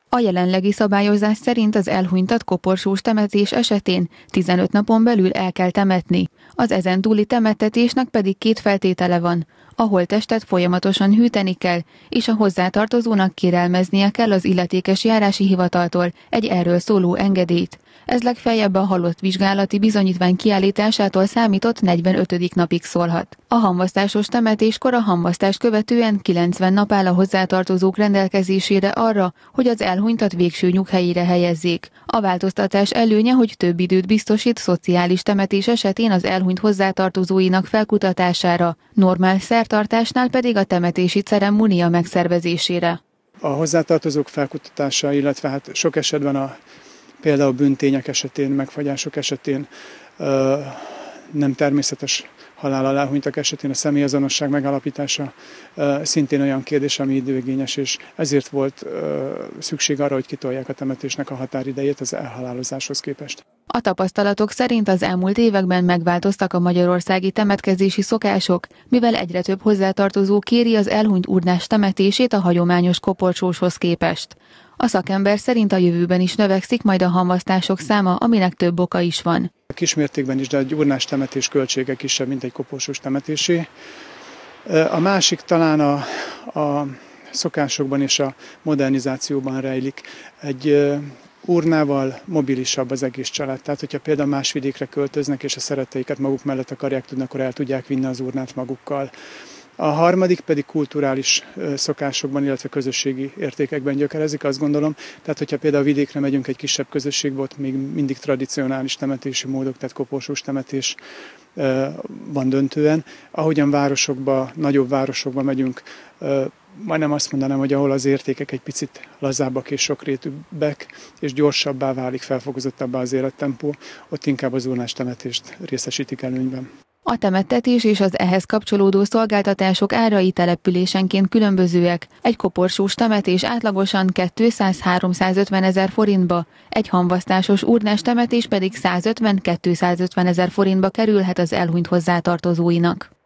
A jelenlegi szabályozás szerint az elhunytat koporsós temetés esetén 15 napon belül el kell temetni. Az ezen túli temettetésnek pedig 2 feltétele van. A holttestet folyamatosan hűteni kell, és a hozzátartozónak kérelmeznie kell az illetékes járási hivataltól egy erről szóló engedélyt. Ez legfeljebb a halott vizsgálati bizonyítvány kiállításától számított 45. napig szólhat. A hamvasztásos temetéskor a hamvasztást követően 90 nap áll a hozzátartozók rendelkezésére arra, hogy az elhunytat végső nyughelyére helyezzék. A változtatás előnye, hogy több időt biztosít szociális temetés esetén az elhunyt hozzátartozóinak felkutatására, normál szertartásnál pedig a temetési ceremónia megszervezésére. A hozzátartozók felkutatása, illetve hát sok esetben például bűntények esetén, megfagyások esetén, nem természetes halállal elhunytak esetén a személyazonosság megállapítása szintén olyan kérdés, ami időigényes, és ezért volt szükség arra, hogy kitolják a temetésnek a határidejét az elhalálozáshoz képest. A tapasztalatok szerint az elmúlt években megváltoztak a magyarországi temetkezési szokások, mivel egyre több hozzátartozó kéri az elhunyt urnás temetését a hagyományos koporsóshoz képest. A szakember szerint a jövőben is növekszik majd a hamvasztások száma, aminek több oka is van. Kismértékben is, de egy urnás temetés költsége kisebb, mint egy koporsós temetésé. A másik talán a szokásokban és a modernizációban rejlik. Egy urnával mobilisabb az egész család. Tehát, hogyha például más vidékre költöznek, és a szeretteiket maguk mellett akarják tudni, akkor el tudják vinni az urnát magukkal. A harmadik pedig kulturális szokásokban, illetve közösségi értékekben gyökerezik, azt gondolom. Tehát, hogyha például vidékre megyünk egy kisebb közösségbe, ott még mindig tradicionális temetési módok, tehát koporsós temetés van döntően. Ahogyan városokba, nagyobb városokba megyünk, majdnem azt mondanám, hogy ahol az értékek egy picit lazábbak és sokrétűbbek, és gyorsabbá válik, felfokozottabbá az élettempó, ott inkább az urnás temetést részesítik előnyben. A temettetés és az ehhez kapcsolódó szolgáltatások árai településenként különbözőek. Egy koporsós temetés átlagosan 200-350 ezer forintba, egy hamvasztásos urnás temetés pedig 150-250 ezer forintba kerülhet az elhunyt hozzátartozóinak.